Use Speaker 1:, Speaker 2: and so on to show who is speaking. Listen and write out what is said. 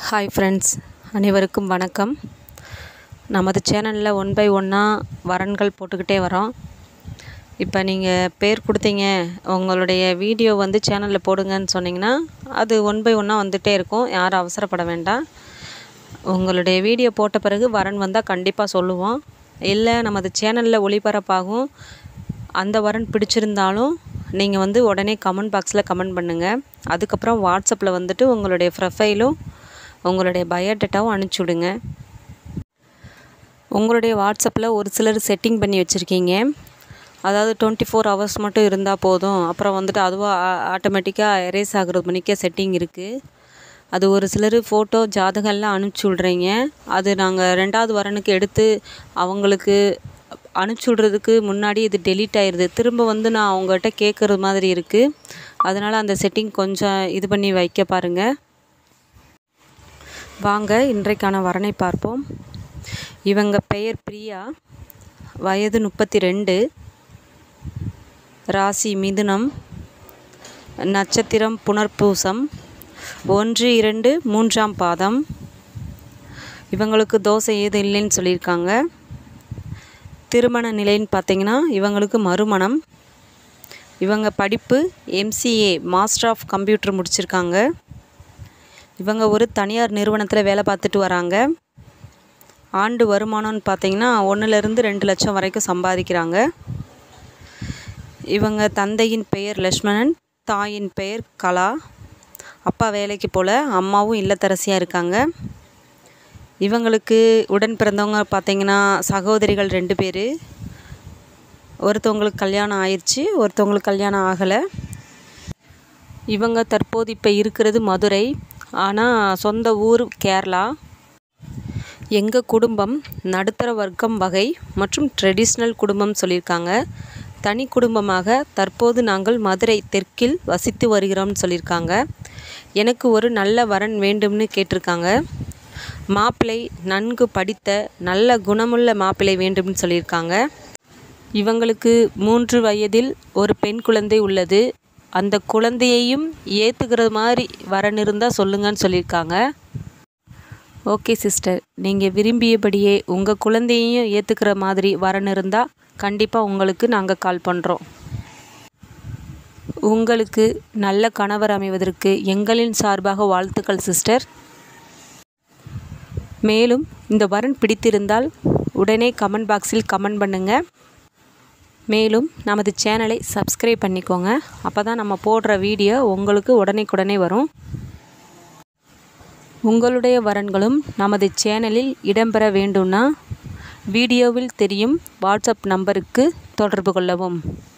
Speaker 1: Hi friends, அனைவருக்கும் வணக்கம். நமது சேனலில் 1 by 1 வரன்கள் போட்டுக்கிட்டே வரோம். இப்போ நீங்கள் பேர் கொடுத்தீங்க, உங்களுடைய வீடியோ சேனலில் போடுங்கன்னு சொன்னிங்கன்னா அது 1 by 1 வந்துகிட்டே இருக்கும். யாரும் அவசரப்பட வேண்டாம். உங்களுடைய வீடியோ போட்ட பிறகு வரன் வந்தால் கண்டிப்பாக சொல்லுவோம். இல்லை நமது சேனலில் ஒளிபரப்பாகும் அந்த வரன் பிடிச்சிருந்தாலும் நீங்கள் உடனே கமெண்ட் பாக்ஸில் கமெண்ட் பண்ணுங்கள். அதுக்கப்புறம் வாட்ஸ்அப்பில் உங்களுடைய ப்ரொஃபைலும் உங்களுடைய பயோடேட்டாவும் அனுப்பிச்சி விடுங்க. உங்களுடைய வாட்ஸ்அப்பில் ஒரு சிலர் செட்டிங் பண்ணி வச்சுருக்கீங்க. அதாவது 24 hours மட்டும் இருந்தால் போதும், அப்புறம் அதுவாக ஆட்டோமேட்டிக்காக எரேஸ் ஆகிறது பண்ணிக்க செட்டிங் இருக்குது. அது ஒரு சிலர் ஃபோட்டோ ஜாதகம்லாம் அனுப்பிச்சி விட்றீங்க. அது நாங்கள் 2வது வரனுக்கு எடுத்து அவங்களுக்கு அனுப்பிச்சி விட்றதுக்கு முன்னாடி இது டெலீட் ஆயிடுது. திரும்ப நான் அவங்ககிட்ட கேட்குறது மாதிரி இருக்குது. அதனால் அந்த செட்டிங் கொஞ்சம் இது பண்ணி வைக்க பாருங்கள். வாங்க இன்றைக்கான வரனை பார்ப்போம். இவங்க பெயர் பிரியா, வயது 32, ராசி மிதுனம், நட்சத்திரம் புனர்பூசம், 1, 2, 3ஆம் பாதம். இவங்களுக்கு தோசை ஏதும் இல்லைன்னு சொல்லியிருக்காங்க. திருமண நிலைன்னு பார்த்தீங்கன்னா இவங்களுக்கு மறுமணம். இவங்க படிப்பு MCA மாஸ்டர் ஆஃப் கம்ப்யூட்டர் முடிச்சிருக்காங்க. இவங்க ஒரு தனியார் நிறுவனத்தில் வேலை பார்த்துட்டு வராங்க. ஆண்டு வருமானம்னு பார்த்தீங்கன்னா 1லேருந்து 2 லட்சம் வரைக்கும் சம்பாதிக்கிறாங்க. இவங்க தந்தையின் பெயர் லக்ஷ்மணன், தாயின் பெயர் கலா. அப்பா வேலைக்கு போல், அம்மாவும் இல்லத்தரசியாக இருக்காங்க. இவங்களுக்கு உடன் பிறந்தவங்க பார்த்தீங்கன்னா சகோதரிகள் 2 பேர். ஒருத்தவங்களுக்கு கல்யாணம் ஆயிடுச்சு, ஒருத்தவங்களுக்கு கல்யாணம் ஆகலை. இவங்க தற்போது இப்போ இருக்கிறது மதுரை, ஆனால் சொந்த ஊர் கேரளா. எங்கள் குடும்பம் நடுத்தர வர்க்கம் வகை மற்றும் ட்ரெடிஷ்னல் குடும்பம் சொல்லியிருக்காங்க. தனி குடும்பமாக தற்போது நாங்கள் மதுரை தெற்கில் வசித்து வருகிறோம்னு சொல்லியிருக்காங்க. எனக்கு ஒரு நல்ல வரன் வேண்டும்னு கேட்டிருக்காங்க. மாப்பிள்ளை நன்கு படித்த நல்ல குணமுள்ள மாப்பிள்ளை வேண்டும்னு சொல்லியிருக்காங்க. இவங்களுக்கு 3 வயதில் ஒரு பெண் குழந்தை உள்ளது. அந்த குழந்தையையும் ஏற்றுக்கிற மாதிரி வரன் இருந்தால் சொல்லுங்கன்னு சொல்லியிருக்காங்க. ஓகே சிஸ்டர், நீங்கள் விரும்பியபடியே உங்கள் குழந்தையையும் ஏற்றுக்கிற மாதிரி வரன் இருந்தால் கண்டிப்பாக உங்களுக்கு நாங்கள் கால் பண்ணுறோம். உங்களுக்கு நல்ல கணவர் அமைவதற்கு எங்களின் சார்பாக வாழ்த்துக்கள் சிஸ்டர். மேலும் இந்த வரன் பிடித்திருந்தால் உடனே கமெண்ட் பாக்ஸில் கமெண்ட் பண்ணுங்கள். மேலும் நமது சேனலை சப்ஸ்கிரைப் பண்ணிக்கோங்க. அப்போ தான் நம்ம போடுற வீடியோ உங்களுக்கு உடனே வரும். உங்களுடைய வரன்களும் நமது சேனலில் இடம்பெற வேண்டும்னா வீடியோவில் தெரியும் வாட்ஸ்அப் நம்பருக்கு தொடர்பு கொள்ளவும்.